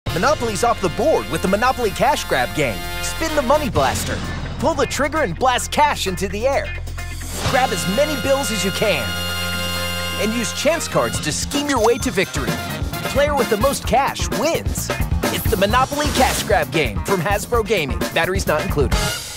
Monopoly's off the board with the Monopoly Cash Grab game. Spin the Money Blaster. Pull the trigger and blast cash into the air. Grab as many bills as you can. And use chance cards to scheme your way to victory. Player with the most cash wins. It's the Monopoly Cash Grab game from Hasbro Gaming. Batteries not included.